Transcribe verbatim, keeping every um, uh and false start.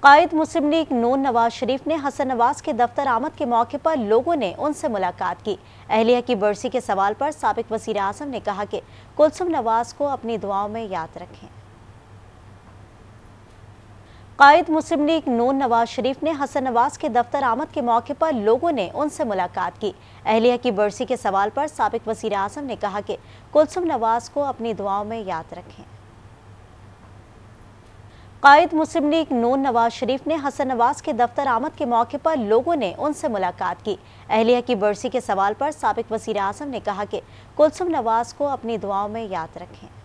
कायद मुस्लिम league नून नवाज शरीफ ने हसन नवाज के दफ्तर आमद के मौके पर लोगों ने उनसे मुलाकात की। अहलिया की बरसी के सवाल पर साबिक वज़ीर आज़म ने कहा कि कुलसुम नवाज को अपनी दुआओं में याद रखें। कायद मुस्लिम लीग नून नवाज शरीफ ने हसन नवाज के दफ्तर आमद के मौके पर लोगों ने उनसे मुलाकात की। अहलिया की बरसी के सवाल पर साबिक वज़ीर आज़म ने कहा कि कुलसुम नवाज को अपनी दुआओं में याद रखें। कायद मुस्लिम लीग नून नवाज शरीफ ने हसन नवाज के दफ्तर आमद के मौके पर लोगों ने उनसे मुलाकात की। अहलिया की बरसी के सवाल पर साबिक वज़ीर आज़म ने कहा कि कुलसुम नवाज को अपनी दुआओं में याद रखें।